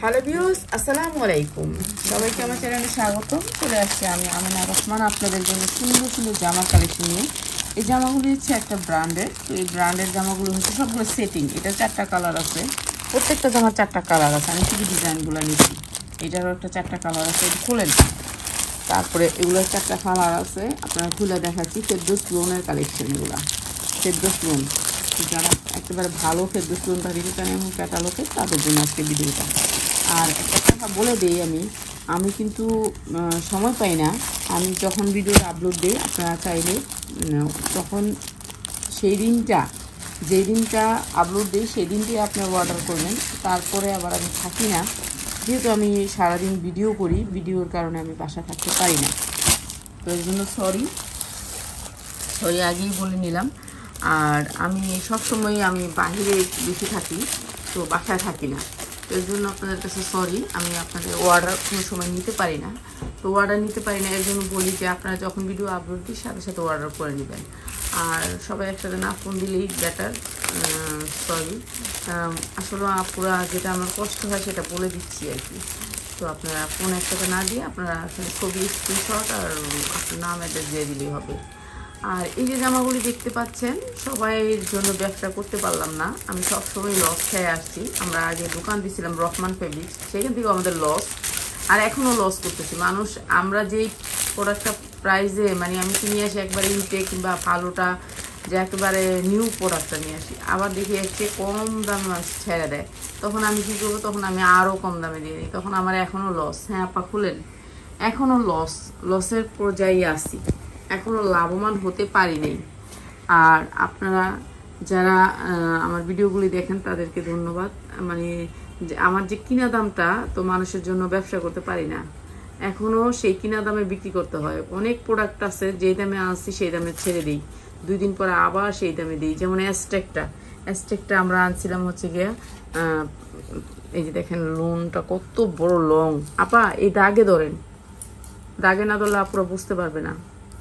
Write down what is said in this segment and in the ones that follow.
Hello viewers, আসসালামু আলাইকুম। সবাইকে আমার চ্যানেলে স্বাগতম। চলে আসছি আমি আমিনা রহমান আপনাদের জন্য সুন্দর সুন্দর জামা কালেকশন নিয়ে। এই জামাগুলি হচ্ছে একটা ব্র্যান্ডের। তো এই ব্র্যান্ডের জামাগুলো হচ্ছে সবগুলো সেটিং। এটা 4টা কালার আছে, প্রত্যেকটা জামার 4টা কালার আছে। আমি শুধু ডিজাইনগুলো নিচ্ছি। এটারও একটা 4টা কালার আছে, এটা খুলেন। তারপরে এগুলোর 4টা কালার আছে, আপনারা খুলে দেখাচ্ছি। ফেরদৌস লোনের কালেকশন, এগুলো ফেরদৌস লোন। যারা একেবারে ভালো ফেরদৌস লোনটা দিতে চান এবং ক্যাটালগে, তাদের জন্য আজকে ভিডিওটা। আর একটা কথা বলে দিই, আমি কিন্তু সময় পাই না। আমি যখন ভিডিওটা আপলোড দিই, আপনারা চাইলে তখন সেই দিনটা, যেই দিনটা আপলোড দিই সেই দিনটাই আপনারা অর্ডার করবেন। তারপরে আবার আমি থাকি না, যেহেতু আমি সারাদিন ভিডিও করি, ভিডিওর কারণে আমি বাসা থাকতে পারি না। তো এর জন্য সরি আগেই বলে নিলাম। আর আমি সবসময় আমি বাহিরে বেশি থাকি, তো বাসায় থাকি না। তো এর জন্য আপনাদের কাছে সরি, আমি আপনাদের অর্ডার কোনো সময় নিতে পারি না। তো অর্ডার নিতে পারি না, এর জন্য বলি যে আপনারা যখন ভিডিও আপলোড দিই সাথে সাথে অর্ডার করে নেবেন। আর সবাই একসাথে না ফোন দিলেই বেটার। সরি, আসলে আপুরা যেটা আমার কষ্ট হয় সেটা বলে দিচ্ছি আর কি। তো আপনারা ফোন একসাথে না দিয়ে আপনারা ছবি, স্ক্রিনশট আর আপনার নাম অ্যাড্রেস দিয়ে দিলেই হবে। আর এই যে জামাগুলি দেখতে পাচ্ছেন, সবাইয়ের জন্য ব্যবসা করতে পারলাম না। আমি সবসময় লস খেয়ে আসছি। আমরা আগে দোকান দিয়েছিলাম রহমান ফেব্রিক্স, সেখান থেকেও আমাদের লস, আর এখনও লস করতেছি। মানুষ আমরা যেই প্রোডাক্টটা প্রাইসে আমি কিনে আসি একবারে ইনটেক কিংবা ভালোটা, যে একেবারে নিউ প্রোডাক্টটা নিয়ে আসি, আবার দেখি একটু কম দামে মানুষ ছেড়ে দেয়। তখন আমি কী করবো, তখন আমি আরও কম দামে দিয়ে দিই। তখন আমার এখনও লস। হ্যাঁ আপা খুলেন, এখনও লসের পর্যায়ে আসি, এখনও লাভবান হতে পারি নাই। আর আপনারা যারা আমার ভিডিওগুলি দেখেন তাদেরকে ধন্যবাদ। আমার যে কিনা দামটা, তো মানুষের জন্য ব্যবসা করতে পারি না, এখনও সেই কিনা দামে বিক্রি করতে হয়। অনেক প্রোডাক্ট আছে যেই দামে আনছি সেই দামে ছেড়ে দিই, 2 দিন পরে আবার সেই দামে দিই। যেমন অ্যাস্টেকটা আমরা আনছিলাম হচ্ছে গিয়া, এই যে দেখেন লোনটা কত বড় লং। আপা এই দাগে ধরেন, দাগে না ধরলে আপুরা বুঝতে পারবে না।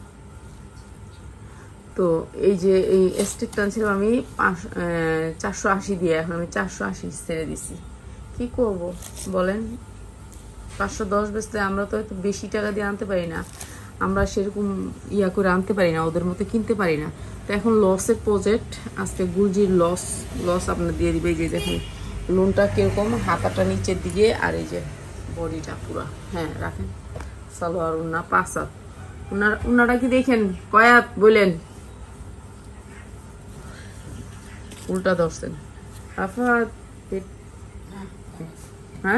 তো এই যে এই স্টিকটা আনছিলাম আমি 480 দিয়ে, এখন আমি 480 ছেড়ে দিছি। কি করব বলেন, 510 বেচলে আমরা তো এত বেশি টাকা দিয়ে আনতে পারি না, আমরা সেরকম করে আনতে পারি না, ওদের মতো কিনতে পারি না। তো এখন লসের প্রজেক্ট, আজকে গুলজির লস আপনার দিয়ে দিবে। এই যে দেখেন লোনটা কিরকম, হাতাটা নিচের দিকে, আর এই যে বডিটা পুরা। হ্যাঁ রাখেন, সালোয়ার উন্না 5 হাত। উন্নাটা কি দেখেন কয়াত বলেন, উল্টা ধরছেন আপনার। হ্যাঁ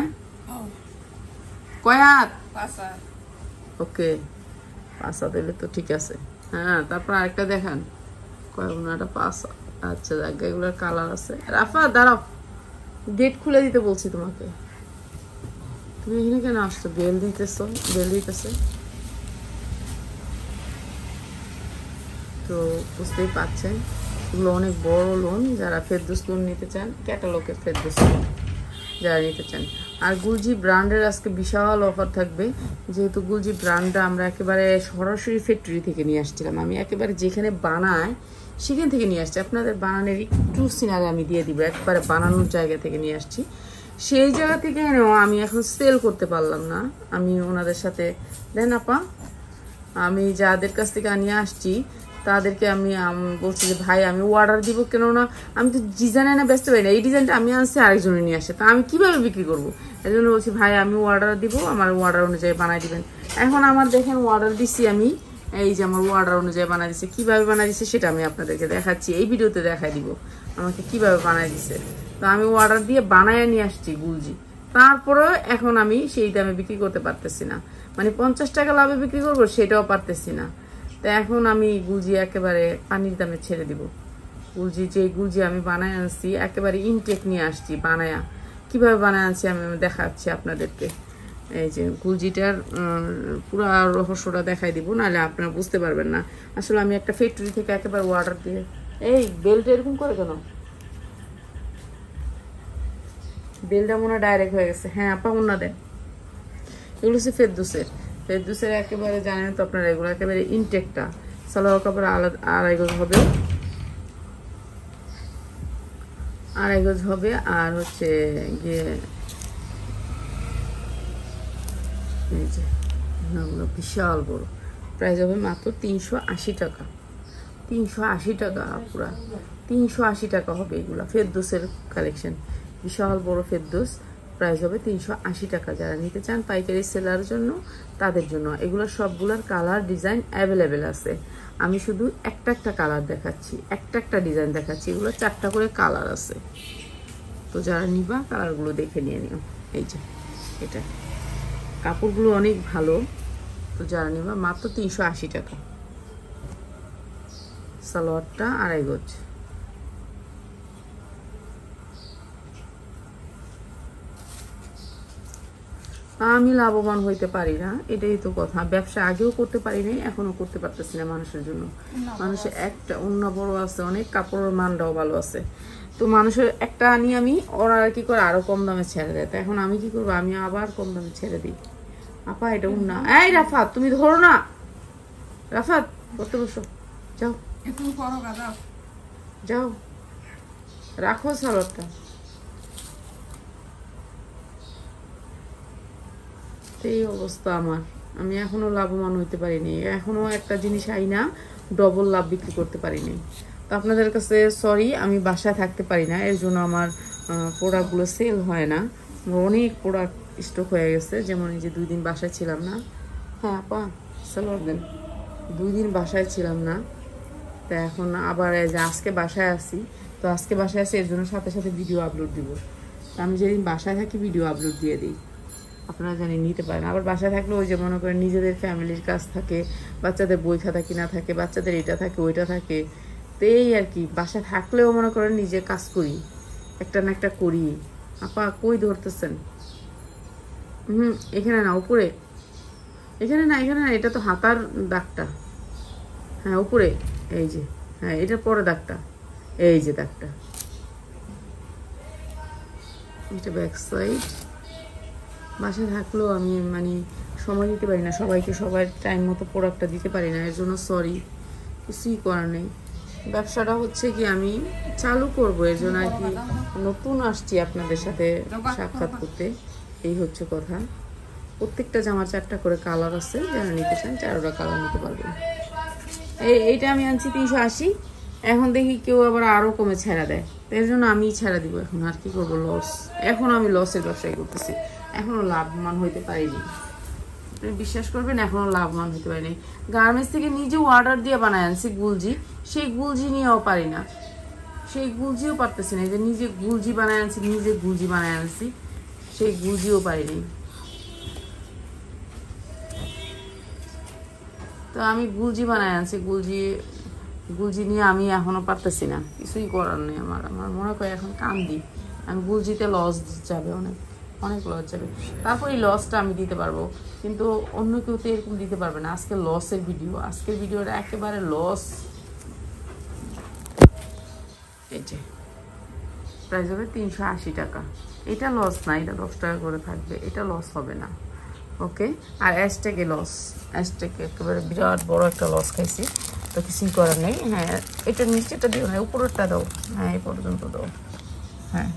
কয়াত, ওকে 5 হাত এলে তো ঠিক আছে। হ্যাঁ তারপর আরেকটা দেখান, ওনাটা 5 হাত। আচ্ছা জায়গা, এগুলোর কালার আছে। রাফা দাঁড়াও, গেট খুলে দিতে বলছি তোমাকে, তুমি এখানে কেন আসছো? বেল দিতেছে। তো বুঝতেই পারছেন এগুলো অনেক বড় লোন। যারা ফেরদৌস লোন নিতে চান, ক্যাটালগের ফেরদৌস লোন যারা নিতে চান। আর গুলজি ব্র্যান্ডের আজকে বিশাল অফার থাকবে, যেহেতু গুলজি ব্র্যান্ডটা আমরা একেবারে সরাসরি ফ্যাক্টরি থেকে নিয়ে আসছিলাম। আমি একেবারে যেখানে বানায় সেখান থেকে নিয়ে আসছি। আপনাদের বানানোর একটু সিনারি আমি দিয়ে দিব, একবারে বানানোর জায়গা থেকে নিয়ে আসছি। সেই জায়গা থেকে আমি এখন সেল করতে পারলাম না। আমি ওনাদের সাথে দেন আপা, আমি যাদের কাছ থেকে নিয়ে আসছি তাদেরকে আমি বলছি যে ভাই আমি অর্ডার দিব, কেননা আমি তো ডিজাইন এনে বেচতে পারি না। এই ডিজাইনটা আমি আনছি, আরেকজনে নিয়ে আসে, তা আমি কিভাবে বিক্রি করবো? এই জন্য বলছি ভাই আমি অর্ডার দিব, আমার অর্ডার অনুযায়ী বানাই দিবেন। এখন আমার দেখেন অর্ডার দিছি আমি, এই যে আমার অর্ডার অনুযায়ী বানাই দিচ্ছে। কীভাবে বানাই দিচ্ছে সেটা আমি আপনাদেরকে দেখাচ্ছি, এই ভিডিওতে দেখাই দিব আমাকে কীভাবে বানাই দিচ্ছে। তো আমি অর্ডার দিয়ে বানায় নিয়ে আসছি গুলজি, তারপরেও এখন আমি সেই দামে বিক্রি করতে পারতেছি না। 50 টাকা লাভে বিক্রি করবো সেটাও পারতেছি না। তো এখন আমি গুলজি একেবারে পানির দামে ছেড়ে দিব। গুলজি আমি বানায় আনছি, একেবারে ইনটেক নিয়ে আসছি বানায়া। কিভাবে বানায় আনছি আমি দেখাচ্ছি আপনাদেরকে। এই যে গুলজিটার পুরা রহস্যটা দেখাই দিব, নাহলে আপনারা বুঝতে পারবেন না। আসলে আমি একটা ফ্যাক্টরি থেকে একেবারে অর্ডার দিয়ে। এই বেলটা এরকম করে কেন? বেলটা মনে হয় ডাইরেক্ট হয়ে গেছে। হ্যাঁ আপা ওনা দেন, এগুলো হচ্ছে ফেরদৌসের একেবারে জানেন তো আপনারা, এগুলো একেবারে ইনটেকটা। সালোয়ার কাপড় আলাদা 2.5 গজ হবে, 2.5 গজ হবে। আর হচ্ছে গিয়ে এই যে ওনাগুলো বিশাল বড়, প্রাইস হবে মাত্র 380 টাকা। 380 টাকা পুরা 380 টাকা হবে। এগুলো ফেরদৌসের কালেকশন, বিশাল বড় ফেরদৌস, প্রাইস হবে 380 টাকা। যারা নিতে চান পাইকারি সেলার জন্য তাদের জন্য। এগুলো সবগুলোর কালার ডিজাইন অ্যাভেলেবেল আছে। আমি শুধু একটা কালার দেখাচ্ছি, একটা ডিজাইন দেখাচ্ছি। এগুলো 4টা করে কালার আছে। তো যারা নিবা কালারগুলো দেখে নিয়ে নিও। এই যে এটা কাপড়গুলো অনেক ভালো। তো যারা নিবা মাত্র 380 টাকা। সালোয়ারটা 2.5 গজ। আমি লাভবান হইতে পারি না, এটাই তো কথা। ব্যবসা আগেও করতে পারি নাই, এখনো করতে পারতেছি না মানুষের জন্য। মানুষের একটা অন্য বড় আছে, অনেক কাপড়ের মানটাও ভালো আছে। তো মানুষের একটা আনি আমি, ওরা কি করে আরো কম দামে ছেড়ে দেয়। তো এখন আমি কি করবো, আমি আবার কম দামে ছেড়ে দিই। আপা এটা উন্না, এই রাফাত তুমি ধরো না, রাফাত করতে বসো, যাও যাও রাখো সালোয়ারটা। এই অবস্থা আমার, আমি এখনো লাভবান হইতে পারিনি। এখনো একটা জিনিস আই না ডবল লাভ বিক্রি করতে পারিনি। তো আপনাদের কাছে সরি, আমি বাসায় থাকতে পারি না, এর জন্য আমার প্রোডাক্টগুলো সেল হয় না। অনেক প্রোডাক্ট স্টক হয়ে গেছে। যেমন এই যে 2 দিন বাসায় ছিলাম না। হ্যাঁ আপা সালোয়ার দেন। 2 দিন বাসায় ছিলাম না, তো এখন আবার এই যে আজকে বাসায় আসি। তো আজকে বাসায় আসি এর জন্য সাথে সাথে ভিডিও আপলোড দিব। তো আমি যেদিন বাসায় থাকি ভিডিও আপলোড দিয়ে দিই, আপনারা জানি নিতে পারেন। আবার বাসায় থাকলে ওই যে মনে করেন নিজেদের ফ্যামিলির কাজ থাকে, বাচ্চাদের বই খাতা কিনা থাকে, বাচ্চাদের এটা থাকে ওইটা থাকে। তো এই আর কি, বাসায় থাকলেও মনে করেন নিজে কাজ করি, একটা না একটা করি। আপা কই ধরতেছেন? এখানে না, উপরে। এখানে না, এখানে না, এটা তো হাতার দাগটা। হ্যাঁ উপরে, এই যে, হ্যাঁ এটার পরে দাগটা, এই যে দাগটা, এটা ব্যাক সাইড। বাসায় থাকলেও আমি মানে সময় দিতে পারি না সবাইকে, সবাই টাইম মতো প্রোডাক্টটা দিতে পারি না, এর জন্য সরি, কিছুই করার নেই। ব্যবসাটা হচ্ছে কি আমি চালু করবো, এর জন্য আর কি নতুন আসছি আপনাদের সাথে সাক্ষাৎ করতে, এই হচ্ছে কথা। প্রত্যেকটা জামার 4টা করে কালার আছে, যারা নিতে চান 4টা কালার নিতে পারবেন। এইটা আমি আনছি 380, এখন দেখি কেউ আবার আরো কমে ছেড়া দেয়, এর জন্য আমি ছেড়া দিব। এখন আর কি করবো, লস। এখন আমি লসের ব্যবসায় করতেছি, এখনো লাভবান হইতে পারিনি। আপনি বিশ্বাস করবেন, এখনো লাভবান হইতে পারিনি। গার্মেন্টস থেকে নিজে অর্ডার দিয়ে বানায় আনছি গুলজি, সেই গুলজি নিয়েও পারি না, সেই গুলজিও পারতেছি না। যে নিজে গুলজি বানায় আনছি, নিজে গুলজি বানায় আনছি, সেই গুলজিও পারিনি। তো আমি গুলজি বানায় আনছি, গুলজি নিয়ে আমি এখনো পারতেছি না, কিছুই করার নেই আমার। আমার মনে করে এখন কান্দি, আমি গুলজিতে লস যাবে, অনেক লস যাবে। তারপর এই লসটা আমি দিতে পারবো, কিন্তু অন্য কেউ তো এরকম দিতে পারবে না। আজকে লসের ভিডিও, আজকের ভিডিওটা একেবারে লস। এই যে প্রাইস হবে 380 টাকা। এটা লস না, এটা 10 টাকা করে থাকবে, এটা লস হবে না। ওকে। আর অ্যাশট্যাগে লস, অ্যাশট্যাগে একেবারে বিরাট বড় একটা লস খাইছি, তো কিছুই করার নেই। হ্যাঁ এটা নিচেটা দিও না, উপরেরটা দাও। হ্যাঁ এই পর্যন্ত দাও। হ্যাঁ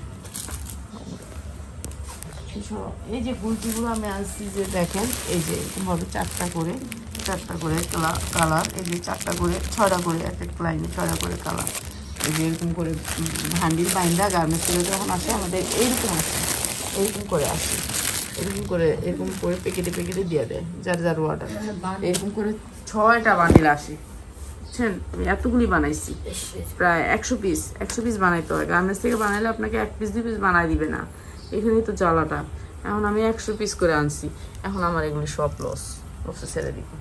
এই যে গুলজিগুলো আমি আনছি, যে দেখেন এই যে এরকম হবে 4টা করে কালার, এই যে 4টা করে 6টা করে, এক এক লাইনে 6টা করে কালার। এই যে এরকম করে ভান্ডিল বাইন্দা গার্মেন্টস থেকে যখন আসে আমাদের এইরকম আসে, এরকম করে আসে, এরকম করে প্যাকেটে দিয়ে দেয় যার যার অর্ডার। এরকম করে 6টা বান্ডিল আসে, বুঝছেন। আমি এতগুলি বানাইছি, প্রায় 100 পিস বানাইতে হয়। গার্মেন্টস থেকে বানাইলে আপনাকে 1 পিস 2 পিস বানাই দিবে না, এখানেই তো জ্বালাটা। এখন আমি 100 পিস করে আনছি, এখন আমার এগুলি সব লসে ছেড়ে দিব।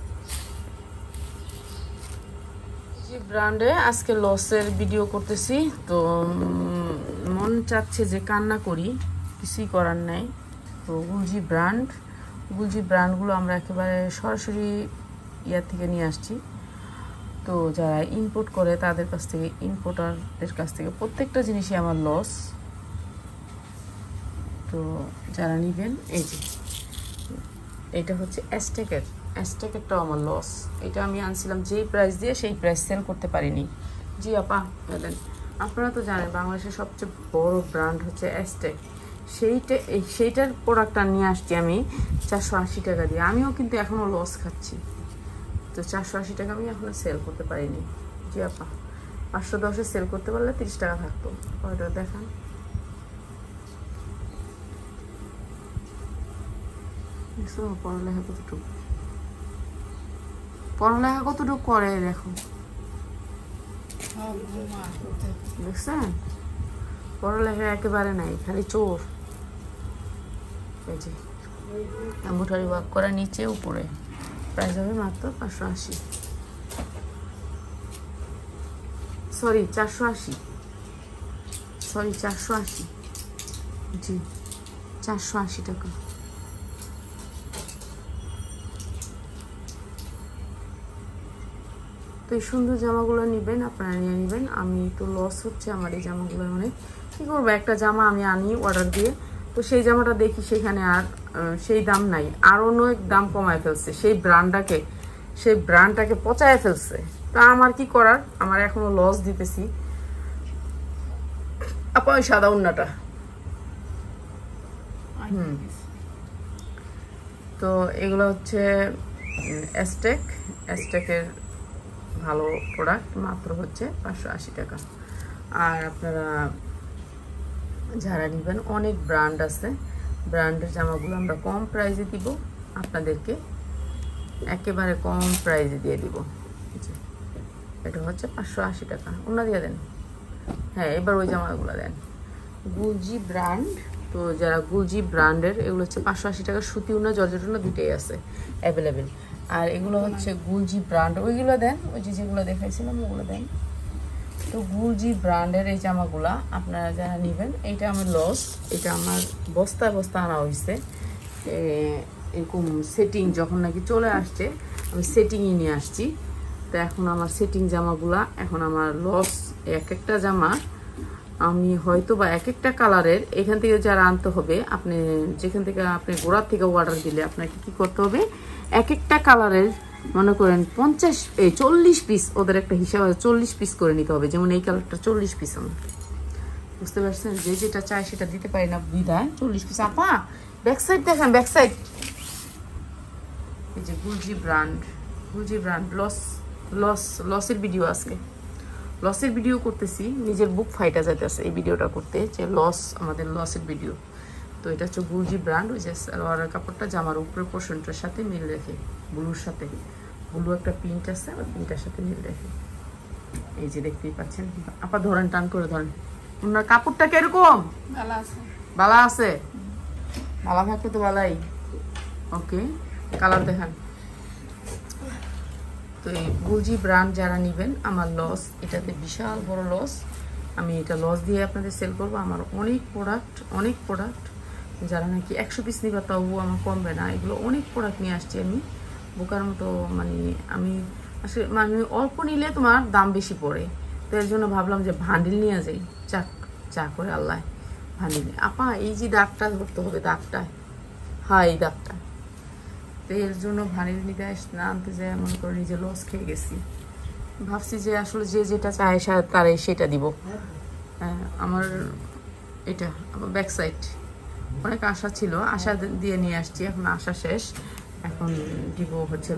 যে ব্র্যান্ডে আজকে লসের ভিডিও করতেছি, তো মন চাচ্ছে যে কান্না করি, কিছুই করার নাই। তো গুলজি ব্র্যান্ডগুলো আমরা একেবারে সরাসরি ইয়ার থেকে নিয়ে আসছি। তো যারা ইম্পোর্ট করে তাদের কাছ থেকে, ইম্পোর্টারদের কাছ থেকে প্রত্যেকটা জিনিসই আমার লস। তো যারা নেবেন, এই যে এটা হচ্ছে অ্যাস্টেকেরটাও আমার লস। এটা আমি আনছিলাম যেই প্রাইস দিয়ে, সেই প্রাইস সেল করতে পারিনি। জি আপা বলেন, আপনারা তো জানেন বাংলাদেশের সবচেয়ে বড় ব্র্যান্ড হচ্ছে অ্যাস্টেক, সেইটার প্রোডাক্টটা নিয়ে আসছি আমি 480 টাকা দিয়ে। আমিও কিন্তু এখনও লস খাচ্ছি। তো 480 টাকা আমি এখনও সেল করতে পারিনি। জি আপা, 510-এ সেল করতে পারলে 30 টাকা থাকতো। ওইটা দেখান। পড়ালেখা কতটুকু করে দেখো, দেখছেন? পড়ালেখা একেবারে নাই, খালি চোর। এই যে এমব্রয়ডারি ওয়ার্ক করা নিচে উপরে, প্রাইস হবে মাত্র 580, সরি 480, সরি 480, জি 480 টাকা। তো এই সুন্দর জামাগুলো নেবেন, আপনারা নিয়ে নেবেন। আমি তো লস হচ্ছে আমার এই জামাগুলো অনেক। কী করবো, একটা জামা আমি আনি অর্ডার দিয়ে, তো সেই জামাটা দেখি সেখানে আর সেই দাম নাই, আর অনেক দাম কমায় ফেলছে, সেই ব্র্যান্ডটাকে পচায় ফেলছে। তা আমার কি করার, আমার এখনো লস দিতেছি। আপা ওই সাদা উন্নাটা, তো এগুলো হচ্ছে অ্যাস্টেকের ভালো প্রোডাক্ট, মাত্র হচ্ছে 580 টাকা। আর আপনারা যারা নেবেন, অনেক ব্র্যান্ড আছে, ব্র্যান্ডের জামাগুলো আমরা কম প্রাইসে দিব আপনাদেরকে, একেবারে কম প্রাইসে দিয়ে দিব। এটা হচ্ছে 580 টাকা। ওনা দিয়ে দেন। হ্যাঁ, এবার ওই জামাগুলো দেন, গুলজি ব্র্যান্ড। তো যারা গুলজি ব্র্যান্ডের, এগুলো হচ্ছে 580 টাকা। সুতি উনা, জর্জেট উনা দুটোই আছে অ্যাভেলেবেল। আর এগুলো হচ্ছে গুলজি ব্র্যান্ড, ওইগুলো দেন, ওই যেগুলো দেখাইছিলাম ওগুলো দেন। তো গুলজি ব্র্যান্ডের এই জামাগুলা আপনারা যারা নেবেন, এটা আমার লস, এটা আমার বস্তায় আনা হয়েছে। এরকম সেটিং যখন নাকি চলে আসছে, আমি সেটিংই নিয়ে আসছি। তো এখন আমার সেটিং জামাগুলা, এখন আমার লস। এক একটা জামা আমি হয়তো বা এক একটা কালারের, এখান থেকে যারা আনতে হবে, আপনি যেখান থেকে আপনি গোড়ার থেকে অর্ডার দিলে আপনাকে কি করতে হবে, এক একটা কালারের মনে করেন 40 পিস, ওদের একটা হিসাব আছে, 40 পিস করে নিতে হবে। যেমন এই কালারটা 40 পিস, আমার বুঝতে পারছেন, যে যেটা চাই সেটা দিতে পারি না বিধায় 40 পিস। আপা ব্যাক সাইড দেখেন, ব্যাক সাইড। এই যে গুলজি ব্র্যান্ড লসের ভিডিও, আজকে লসের ভিডিও করতেছি, নিজের বুক ফাইটা যাইতেছে এই ভিডিওটা করতে, যে আমাদের লসের ভিডিও। তো এটা হচ্ছে গুলজি ব্র্যান্ড। ওই যে সালোয়ারের কাপড়টা জামার উপরের পোর্শনটার সাথে মিল রেখে, ব্লুর সাথে ব্লু একটা প্রিন্ট আছে, ওই প্রিন্টটার সাথে মিল রেখে, এই যে দেখতেই পাচ্ছেন। আপা ধরেন, টান করে ধরেন। ওনার কাপড়টা কিরকম? বালা আছে, বালা থাকলে তো বালাই। ওকে, কালার দেখান। তো এই গুলজি ব্র্যান্ড যারা নেবেন, আমার লস, এটাতে বিশাল বড় লস। আমি এটা লস দিয়ে আপনাদের সেল করবো। আমার অনেক প্রোডাক্ট যারা নাকি 100 পিস নিবা তাও আমার কমবে না। এগুলো অনেক প্রোডাক্ট নিয়ে আসছি আমি, বোকার মতো। মানে আমি আসলে অল্প নিলে তোমার দাম বেশি পড়ে, তো এর জন্য ভাবলাম যে ভান্ডিল নিয়ে যাই। চা করে আল্লাহ ভান্ডিল। আপা এই যে দাগটা ধরতে হবে, দাগটা, হ্যাঁ এই দাগটা, তো এর জন্য ভান্ডিল নিতে না আনতে যায়, মনে করে নিজে লস খেয়ে গেছি। ভাবছি যে আসলে যে যেটা চায় তারে সেটা দিব। আমার এটা আমার ব্যাক সাইড, অনেক আশা ছিল, আশা দিয়ে নিয়ে আসছি, এখন আশা শেষ। এখন দিব হচ্ছে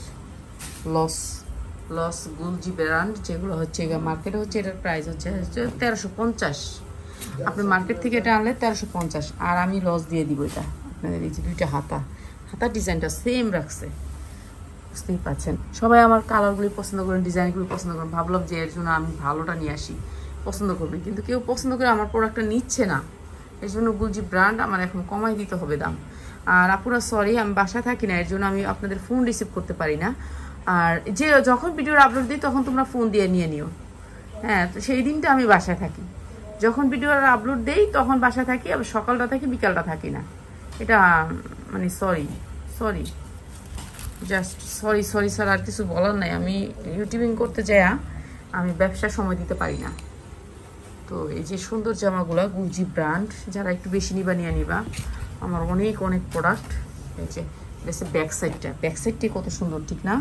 লস গুলজি ব্র্যান্ড, যেগুলো হচ্ছে মার্কেটে হচ্ছে, এটার প্রাইস হচ্ছে 1350। আপনি মার্কেট থেকে এটা আনলে 1350, আর আমি লস দিয়ে দিব এটা আপনাদের। এই যে দুইটা হাতার ডিজাইনটা সেম রাখছে, বুঝতেই পাচ্ছেন। সবাই আমার কালারগুলি পছন্দ করেন, ডিজাইনগুলি পছন্দ করেন। ভাবলাম যে এর জন্য আমি ভালোটা নিয়ে আসি, পছন্দ করবেন, কিন্তু কেউ পছন্দ করে আমার প্রোডাক্টটা নিচ্ছে না। এর জন্য গুলজি ব্র্যান্ড আমার এখন কমাই দিতে হবে দাম। আর আপুরা সরি, আমি বাসায় থাকি না, এর জন্য আমি আপনাদের ফোন রিসিভ করতে পারি না। আর যে যখন ভিডিওর আপলোড দিই তখন তোমরা ফোন দিয়ে নিয়ে নিও। হ্যাঁ, তো সেই দিনটা আমি বাসায় থাকি, যখন ভিডিওর আপলোড দেই তখন বাসায় থাকি, আবার সকালটা থাকি, বিকালটা থাকি না। এটা মানে সরি জাস্ট সরি স্যার, আর কিছু বলার নাই। আমি ইউটিউবিং করতে যাই, আমি ব্যবসার সময় দিতে পারি না। তো এই যে সুন্দর জামাগুলো গুলজি ব্র্যান্ড, যারা একটু বেশি নিবা নিয়ে নিবা। আমার অনেক প্রোডাক্ট। এই যে ব্যাক সাইডটা কত সুন্দর, ঠিক না?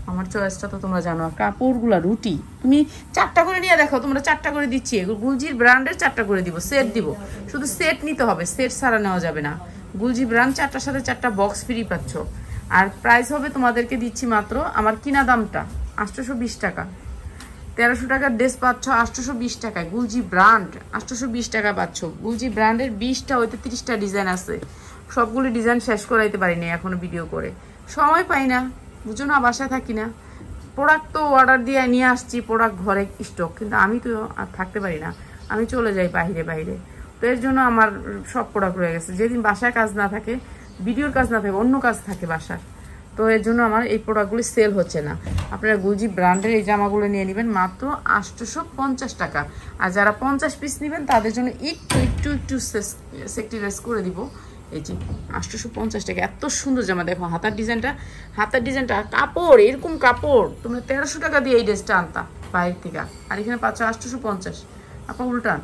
আমার চয়েসটা তো তোমরা জানো। কাপড়গুলা রুটি তুমি 4টা করে নিয়ে দেখো, তোমরা 4টা করে দিচ্ছি। গুলজির ব্র্যান্ডের 4টা করে দিব, সেট দিব। শুধু সেট নিতে হবে, সেট ছাড়া নেওয়া যাবে না। গুলজি ব্র্যান্ড 4টার সাথে 4টা বক্স ফ্রি পাচ্ছ। আর প্রাইস হবে তোমাদেরকে দিচ্ছি মাত্র, আমার কিনা দামটা 820 টাকা। 1300 টাকার ড্রেস পাচ্ছ 820 টাকায়। গুলজি ব্র্যান্ড 820 টাকা পাচ্ছ। গুলজি ব্র্যান্ডের 20টা হইতে 30টা ডিজাইন আছে। সবগুলো ডিজাইন শেষ করাইতে পারিনি এখনো ভিডিও করে, সময় পাই না, বুঝো না, বাসায় থাকি না। প্রোডাক্ট তো অর্ডার দিয়ে নিয়ে আসছি, প্রোডাক্ট ঘরে স্টক, কিন্তু আমি তো আর থাকতে পারি না, আমি চলে যাই বাইরে। তো এর জন্য আমার সব প্রোডাক্ট রয়ে গেছে। যেদিন বাসায় কাজ না থাকে, ভিডিওর কাজ না থাকে, অন্য কাজ থাকে বাসার, তো এর জন্য আমার এই প্রোডাক্টগুলি সেল হচ্ছে না। আপনারা গুলজি ব্র্যান্ডের এই জামাগুলো নিয়ে নেবেন মাত্র 850 টাকা। আর যারা 50 পিস নেবেন তাদের জন্য একটু সেক্টিরাইজ করে দিব। এই যে 850 টাকা, এত সুন্দর জামা। দেখো হাতার ডিজাইনটা, কাপড় এরকম কাপড় তোমরা 1300 টাকা দিয়ে এই ড্রেসটা আনতা বাইরে থেকে, আর এখানে পাচ্ছ 850। আপনার উল্টান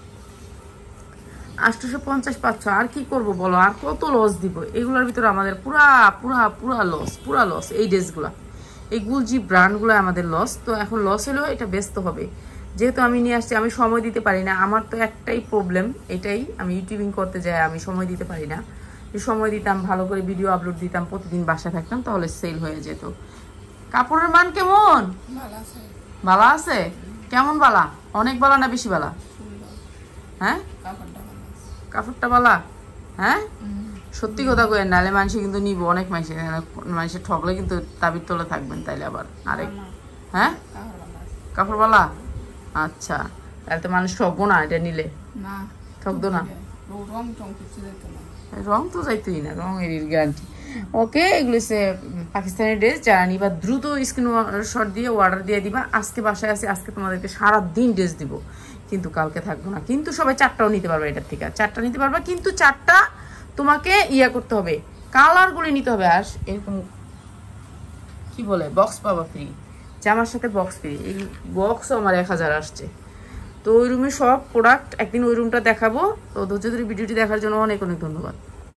850 পাচ্ছ। আর কি করব বলো, আর কত লস দিব? এগুলোর ভিতরে আমাদের পুরা লস এই ড্রেসগুলা, এই গুলজি ব্র্যান্ডগুলো আমাদের লস। তো এখন লস হলেও এটা ব্যস্ত হবে, যেহেতু আমি নিয়ে আসছি। আমি সময় দিতে পারি না, আমার তো একটাই প্রবলেম, এটাই, আমি ইউটিউবিং করতে যাই, আমি সময় দিতে পারি না। যদি সময় দিতাম, ভালো করে ভিডিও আপলোড দিতাম, প্রতিদিন বাসায় থাকতাম, তাহলে সেল হয়ে যেত। কাপড়ের মান কেমন? ভালো আছে? কেমন বালা? অনেক বালা না বেশি বালা? হ্যাঁ, কাপড়টা বালা? হ্যাঁ, সত্যি কথা কইেন, নাহলে মানুষ কিন্তু নিব, অনেক মানুষের ঠকলে কিন্তু তাবির তলে থাকবেন তাইলে আবার আরেক। হ্যাঁ, কাপড় বালা? আচ্ছা, তাহলে তো মানুষ ঠকবো না এটা নিলে? ঠকবো না, রং তো যাইতোই না, রং এর গ্যারান্টি। ওকে, এগুলো হচ্ছে পাকিস্তানি ড্রেস। যারা নিবা দ্রুত স্ক্রিনশট দিয়ে অর্ডার দিয়ে দিবা। আজকে বাসায় আছি, আজকে তোমাদেরকে সারাদিন ড্রেস দিব, কিন্তু কালকে থাকবো না। কিন্তু সবাই 4টাও নিতে পারবে, এটার থেকে 4টা নিতে পারবে, কিন্তু 4টা তোমাকে ইয়া করতে হবে, কালারগুলি নিতে হবে। আর এরকম কি বলে, বক্স পাবা ফ্রি, জামার সাথে বক্স ফ্রি। এই বক্সও আমার 1000 আসছে। তো ওই রুমে সব প্রোডাক্ট একদিন ওই রুমটা দেখাবো। তো ধৈর্য ধরে ভিডিওটি দেখার জন্য অনেক ধন্যবাদ।